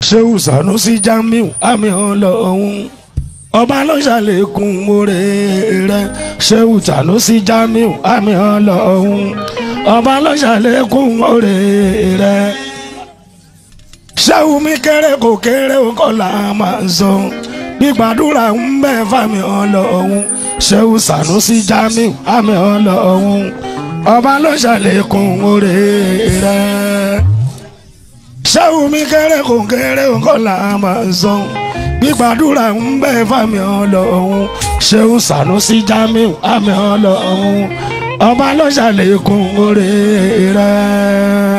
Ṣéhù Sànúsí Jamiu àmì Ọlọ́run ọba ló ṣàlékún oore rẹ̀. Ṣéhù Sànúsí Jamiu àmì Ọlọ́run ọba ló ṣàlékún oore rẹ̀. Ṣéhù mi kéré kò kéré kọ́ là máa ń sọ gbígbàdúrà ń bẹ fàmì Ọlọ́run. Ṣéhù Sànúsí Jamiu àmì Ọlọ́run ọba ló ṣàlékún oore rẹ̀. Ṣéhù mi kéré kò kéré kọ́ là máa ń sọ gbígbàdúrà ń bẹ fàmì Ọlọ́run. Ṣéhù Sànúsí Jamiu àmì Ọlọ́run ọba ló ṣàlékún oore rẹ̀.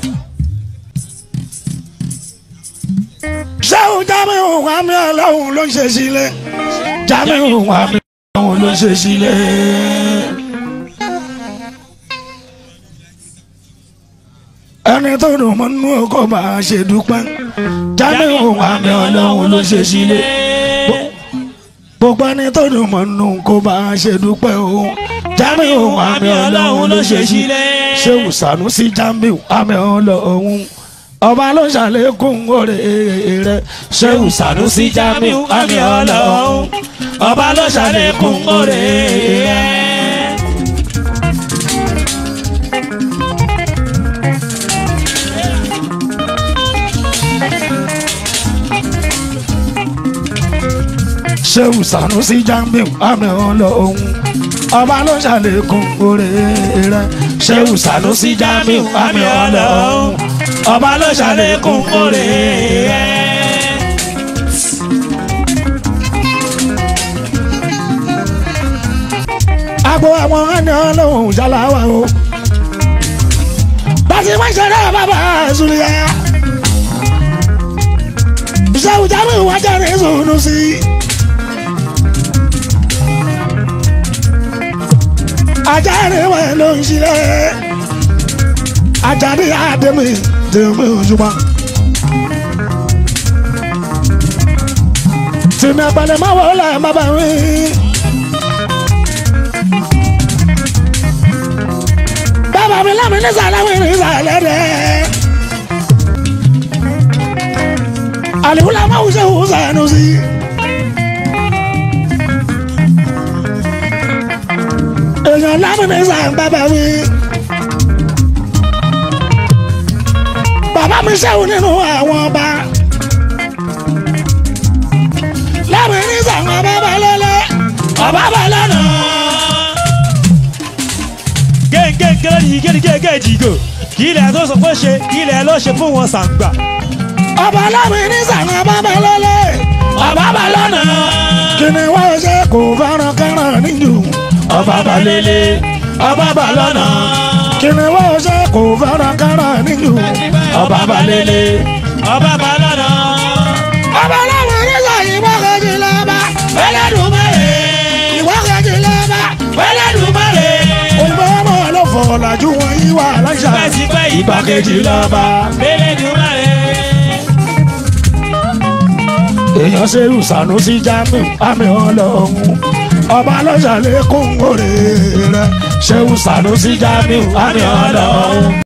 Ṣéhù Jamiu àmì Ọlọ́run ló ń ṣe sílẹ̀. Jamiu àmì Ọlọ́run ló ń ṣe sílẹ̀. Ẹni tó dùn mọ́ nínú ọkọ̀ bá a ṣe dúpẹ́. Jamiu àmì Ọlọ́run ló ṣe sílẹ̀. Gbogbo ẹni tó dùn mọ́ nínú ọkọ̀ bá a ṣe dúpẹ́ o. Jamiu àmì Ọlọ́run ló ṣe sílẹ̀. Ṣéhù Sànúsí Jamiu àmì Ọlọ́run ọba ló ṣàlékún oore rẹ̀. Ṣéhù Sànúsí Jamiu àmì Ọlọ́run ọba ló ṣàlékún oore rẹ̀. Ṣéhù Sànúsí Jamiu àmì Ọlọ́run ọba ló ṣàlékún oore rẹ̀. Ṣéhù Sànúsí Jamiu àmì Ọlọ́run ọba ló ṣàlékún oore rẹ̀. Agbo àwọn ẹni Ọlọ́run ṣàlàwà o bàtí wọ́n ṣẹlẹ̀ bàbá Zuliya. Ṣéhù Jamiu wọ́n jẹ́ ní Sànúsí. Ajani wa ló ń ṣílẹ̀ Ajani Ademi tèmi òṣùpá. Tèmi àgbàlẹ̀ máa wọlé má bá wí. Bàbá mi lámì ní sàlámì ní sàlẹ̀ dẹ̀. Àlìwúlà máa ń ṣe òun Sànúsí. Èèyàn lámìnì sàn bàbá mi. Bàbá mi ṣẹ́wó nínú àwọn ọba. Lámìnì sàn bàbá lọ́lẹ́ ọba bá lọ́nà. Gẹ́gẹ́ yìí gẹ́gẹ́ jìgò kí ilẹ̀ tó sọ pé ṣe ilẹ̀ ló ṣe fún wọn sàǹgbà. Ọba lámìnì sàn bàbá lọ́lẹ́ ọba bá lọ́nà. Kí ni wọ́n ṣe kò fẹ́ràn kẹ́ràn níjù. Ọba bá lélẹ̀ ọba bá lọ́nà. Kí ni wọ́n ṣe kò fẹ́ràn kẹ́ràn níjù. Ọba bá lélẹ̀ ọba bá lọ́nà. ọba láwọn oníṣà ìwọ́kejì lọ́ba Ẹlẹ́dùmarè. Ìwọ́kejì lọ́ba Ẹlẹ́dùmarè. Òyìnbó ọmọ ló fọ̀ làjú wọn yí wà láṣà. Ìgbàkejì lọ́ba Ẹlẹ́dùmarè. Èèyàn Ṣéhù Sànúsí Jamiu àmì Ọlọ́run ọba ló ṣàlékún oore rẹ̀. Ṣéhù Sànúsí Jamiu àmì Ọlọ́run.